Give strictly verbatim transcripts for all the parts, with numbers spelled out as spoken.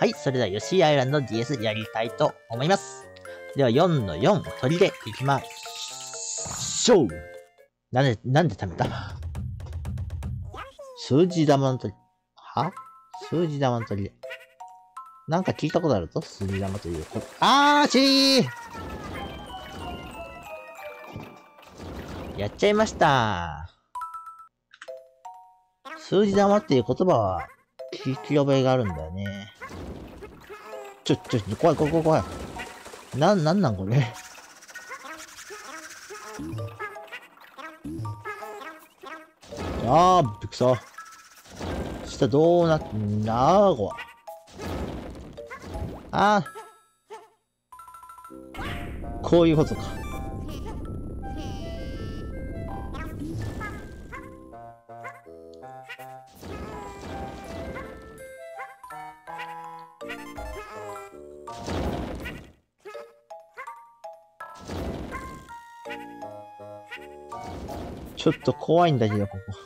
はい、それではヨッシーアイランド ディーエス やりたいと思います。ではよんのよん、鳥でいきましょう。なんで、なんで貯めた？数字玉の鳥。は？数字玉の鳥で。なんか聞いたことあるぞ、数字玉ということ。あーしーやっちゃいました。数字玉っていう言葉は聞き覚えがあるんだよね。ちょ、ちょ、怖い怖い怖い怖い。な、なんなんこれ。あー、びっくりした。下どうなってんだー、こわ。あー。こういうことか。ちょっと怖いんだけど、ここ。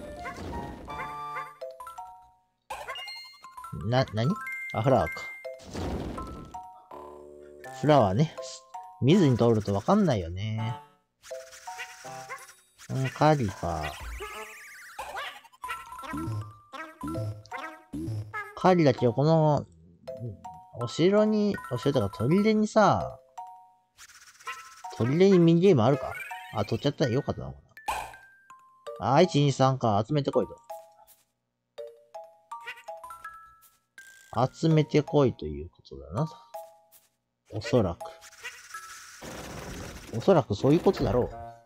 な、なに？あ、フラワーか。フラワーね。見ずに通るとわかんないよね。うん、カーリーか。カーリーだけど、この、お城に、お城とか砦にさ、砦にミニゲームあるか？あ、取っちゃったらよかったのかな。あ、いち、に、さんか、集めてこいと。集めてこいということだな。おそらく。おそらくそういうことだろ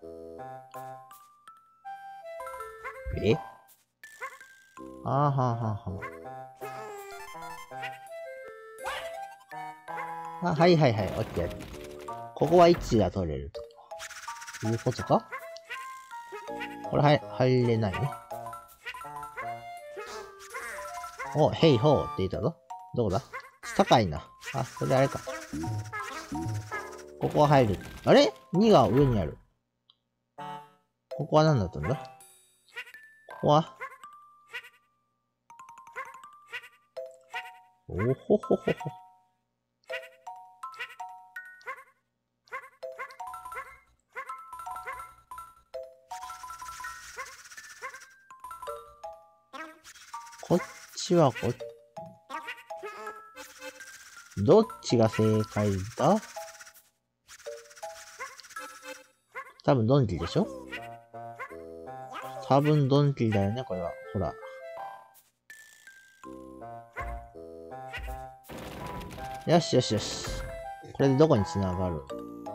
う。え？あーはーはーはー。あ、はいはいはい、オッケー。ここはいちが取れると。いうことか？これは入れないね。お、ヘイホーって言ったぞ。どこだ？高いな。あ、これあれか。ここは入る。あれ？ に が上にある。ここは何だったんだ？ここはおほほほほ。こっちはこっち。どっちが正解だ？多分ドンキでしょ？多分ドンキだよね、これは。ほら。よしよしよし。これでどこに繋がる？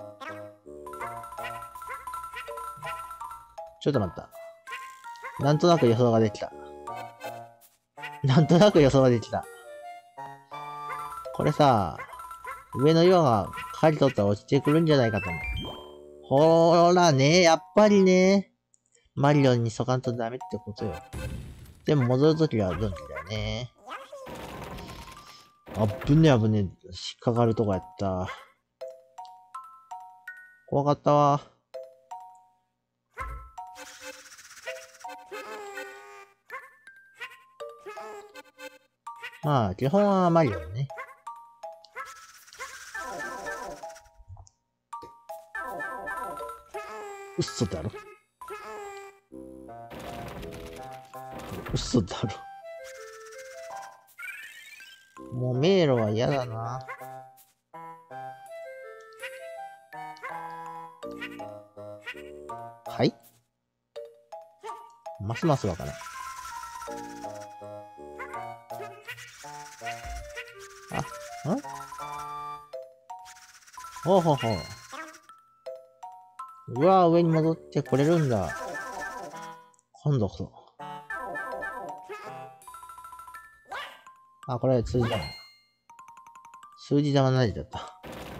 ちょっと待った。なんとなく予想ができた。なんとなく予想ができた。これさ、上の岩が刈り取ったら落ちてくるんじゃないかと思う。ほーらね、やっぱりね。マリオンにそかんとダメってことよ。でも戻るときはドンキだよね。あぶねあぶね、引っかかるとこやった。怖かったわ。まあ、基本はマリオンね。嘘だろ。嘘だろ。もう迷路は嫌だな。はい？ますますわからん。あ、ん？ほうほうほう。うわぁ、上に戻ってこれるんだ。今度こそ。あ、これ数字玉。数字玉何だった。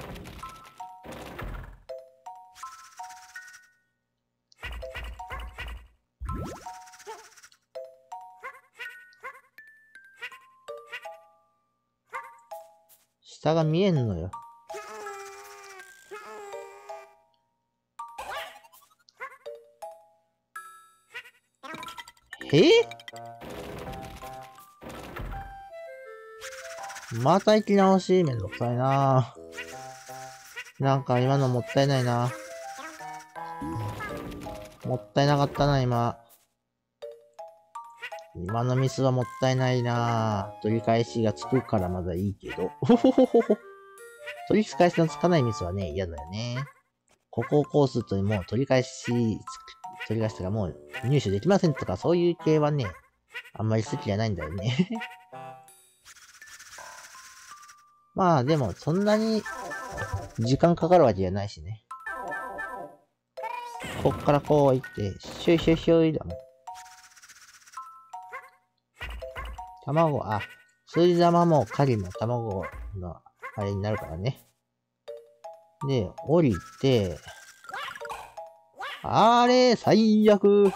下が見えんのよ。え？ また行き直しめんどくさいな。なんか今のもったいないな。もったいなかったな、今。今のミスはもったいないな。取り返しがつくからまだいいけど。ほほほほほ。取り返しのつかないミスはね、嫌だよね。ここをコースともう取り返し、取り返したらもう入手できませんとかそういう系はね、あんまり好きじゃないんだよね。まあでもそんなに時間かかるわけじゃないしね。こっからこう行って、シュイシュイシュイだもん。卵、あ、数字玉も狩りも卵のあれになるからね。で、降りて、あれ、最悪。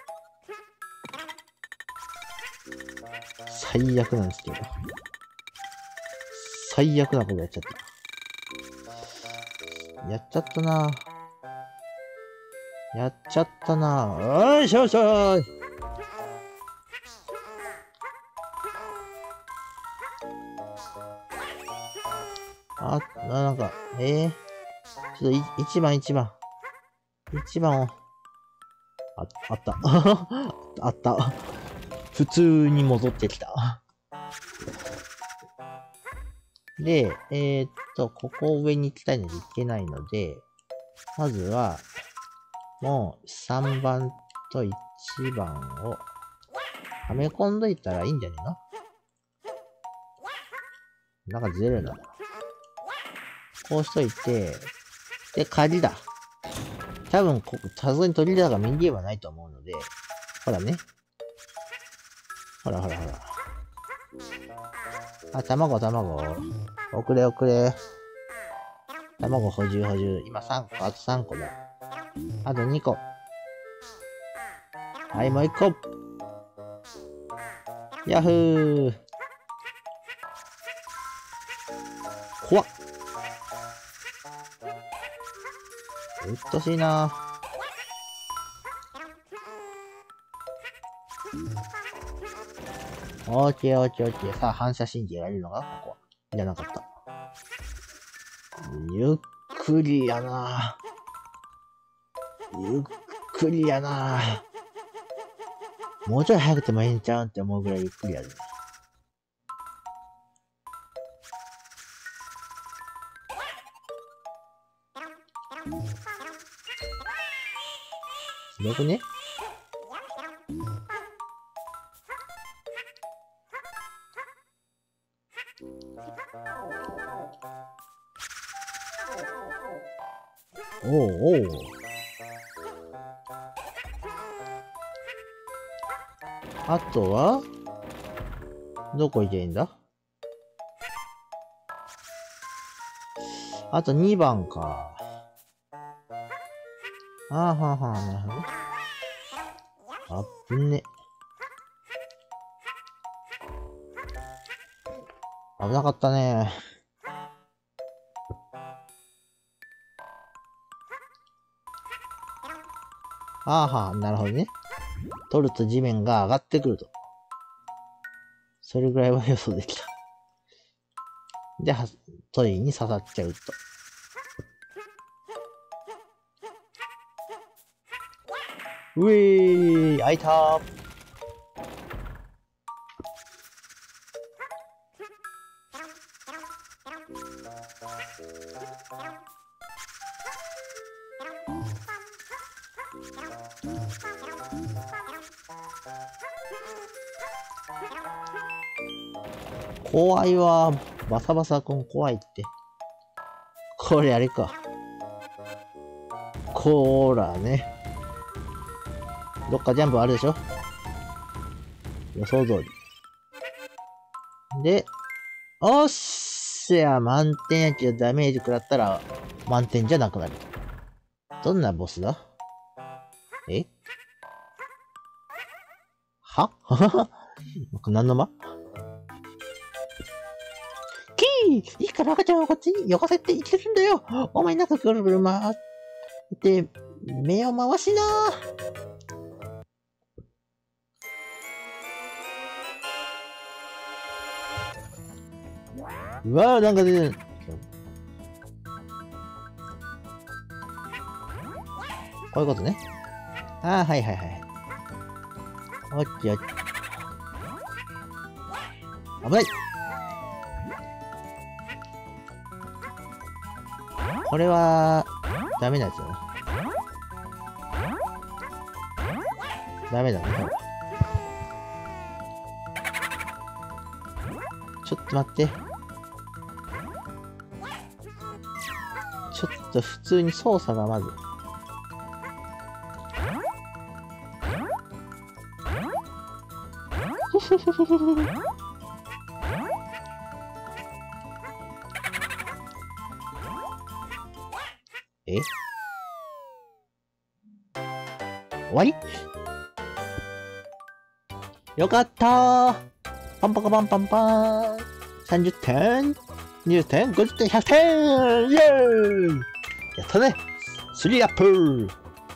最悪なんですけど。最悪なことやっちゃった。やっちゃったな。やっちゃったな。おいしょいしょい。あ、なんか、えー、ちょっとい、一番一番。一番を。あ、あった。あった。普通に戻ってきた。で、えー、っと、ここ上に行きたいので行けないので、まずは、もうさんばんといちばんを、はめ込んどいたらいいんじゃねえの？なんかずれるな。こうしといて、で、鍵だ。多分、ここ、さすがに取りだがミニゲームはないと思うので、ほらね。ほらほらほら。あ、卵、卵。遅れ遅れ。卵補充補充。今さんこ、あとさんこだ。あとにこ。はい、もういっこ。ヤフー。怖っ。うっとしいな。オーケーオーケーオーケー。さあ、反射神経やれるのかここは。いらなかった。ゆっくりやな。ゆっくりやな。もうちょい早くてもいいんちゃうんって思うぐらいゆっくりやる。ひどくね？おうおう。あとはどこ行けばいいんだ？あとにばんか。あーはーはー、なるほどね。あっぶね。危なかったね。あーはー、なるほどね。取ると地面が上がってくると。それぐらいは予想できた。で、は、トイレに刺さっちゃうと。うえー、開いたー。怖いわー。バサバサくん怖いって。これあれか。こーらね。どっかジャンプあるでしょ？予想通り。で、おっしゃ、満点やけどダメージ食らったら満点じゃなくなる。どんなボスだ？え？は？ははは何の間？キー！いいから赤ちゃんをこっちによこせって言ってるんだよ！お前なんかぐるぐる回って、目を回しなー。 うわー、なんか出てる。こういうことね。ああ、はいはいはい。オッケーオッケー。危ない。これは、ダメなやつだな。ダメだね。ちょっと待って。ちょっと普通に操作がまず。え？終わり？よかったー。パンパカパンパンパーン。さんじゅってん ?にじゅってん ?ごじゅってん ?ひゃくてんイェーイ！やったね！スリーアップ！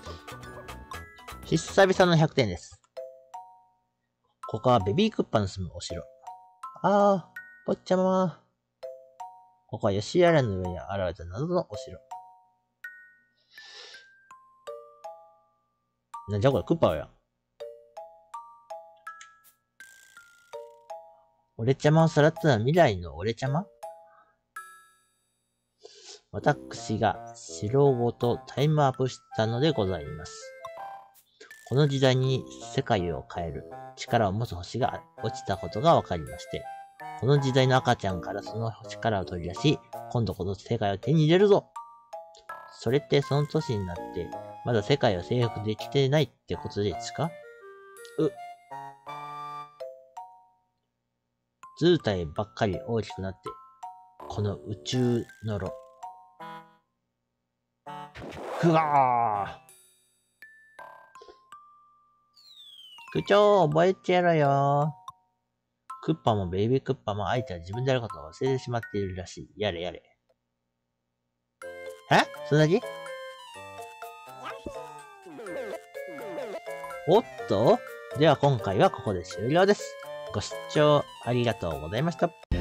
久々のひゃくてんです。ここはベビークッパの住むお城。あー、ぽっちゃまー。ここは吉原の上に現れた謎のお城。なんじゃこれ、クッパやん。俺ちゃまをさらったのは未来の俺ちゃま？私が城ごとタイムアップしたのでございます。この時代に世界を変える力を持つ星が落ちたことが分かりまして、この時代の赤ちゃんからその力を取り出し、今度こそ世界を手に入れるぞ！それってその年になって、まだ世界を征服できてないってことですか？う。図体ばっかり大きくなって、この宇宙のろ。ふわー！区長、覚えてやろよ。クッパもベイビークッパも相手は自分であることを忘れてしまっているらしい。やれやれ。え？そんなに？おっと？では今回はここで終了です。ご視聴ありがとうございました。